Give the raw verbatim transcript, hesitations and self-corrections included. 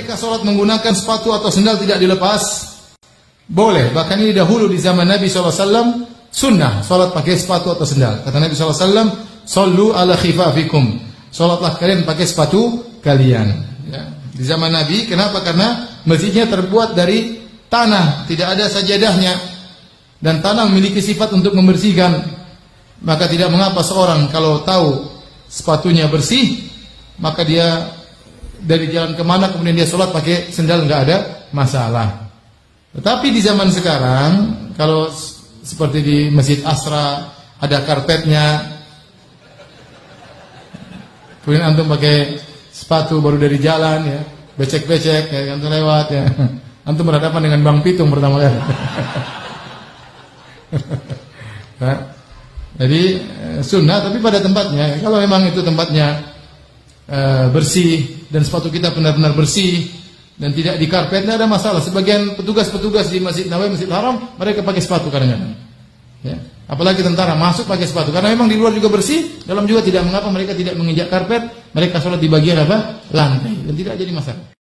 mereka sholat menggunakan sepatu atau sendal tidak dilepas? Boleh. Bahkan ini dahulu di zaman Nabi shallallahu alaihi wasallam sunnah sholat pakai sepatu atau sendal. Kata Nabi shallallahu alaihi wasallam, "Shollu ala khifafikum." Sholatlah kalian pakai sepatu kalian. Ya. Di zaman Nabi, kenapa? Karena masjidnya terbuat dari tanah, tidak ada sajadahnya, dan tanah memiliki sifat untuk membersihkan. Maka tidak mengapa seorang kalau tahu sepatunya bersih, maka dia dari jalan kemana kemudian dia sholat pakai sendal, nggak ada masalah. Tetapi di zaman sekarang, kalau seperti di Masjid Asra ada karpetnya, kemudian antum pakai sepatu baru dari jalan, ya, becek-becek, ya, antum lewat, ya, antum berhadapan dengan Bang Pitung pertama kali. Ya. Jadi sunnah, tapi pada tempatnya. Kalau memang itu tempatnya e, bersih dan sepatu kita benar-benar bersih dan tidak di karpet, tidak ada masalah. Sebagian petugas-petugas di Masjid Nabawi, Masjid Haram, mereka pakai sepatu kadang-kadang. Ya. Apalagi tentara masuk pakai sepatu, karena memang di luar juga bersih, dalam juga tidak mengapa mereka tidak menginjak karpet, mereka sholat di bagian apa? Lantai, dan tidak jadi masalah.